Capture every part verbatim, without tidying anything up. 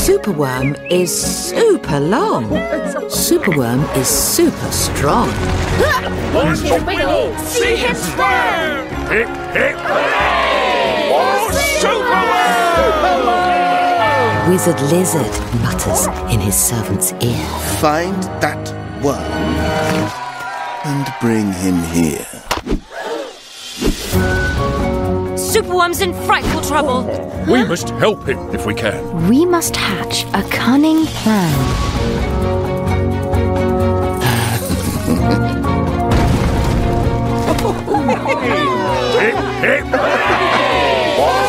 Superworm is super long. Superworm is super strong. Watch him wiggle! See him squirm! Hip, hip, hooray! Oh, Superworm! Wizard Lizard mutters in his servant's ear. Find that worm and bring him here. Superworm's in frightful trouble. We must help him if we can. We must hatch a cunning plan. Hip, hip, hooray! Oh,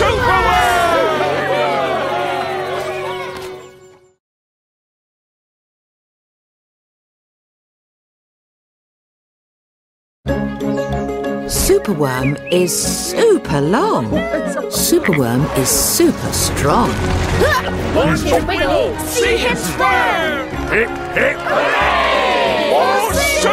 Superworm! Superworm is super long. Superworm is super strong. Watch him wiggle! See him squirm! Hip, hip, hooray! Oh,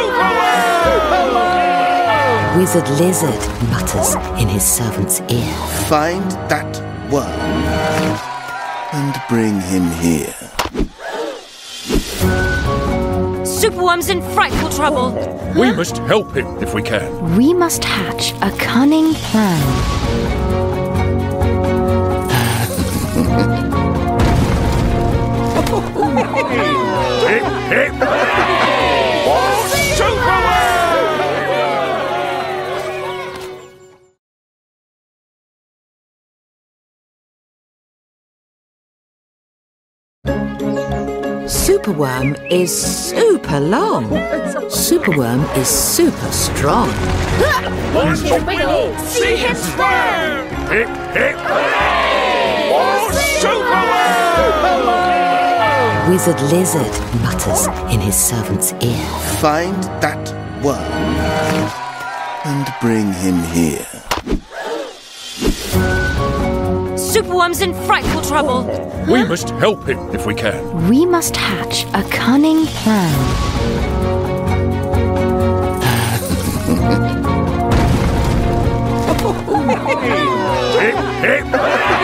Superworm! Wizard Lizard mutters in his servant's ear. Find that worm and bring him here. Superworm's in frightful trouble. We must help him if we can. We must hatch a cunning plan. Hip, hip, hooray! Oh, Superworm! Superworm is super long. Superworm is super strong. Watch him wiggle! See him squirm! Hip, hip, hooray! Oh, Superworm! Wizard Lizard mutters in his servant's ear. Find that worm and bring him here. Superworm's in frightful trouble. We must help him if we can. We must hatch a cunning plan. Hip, hip, hooray!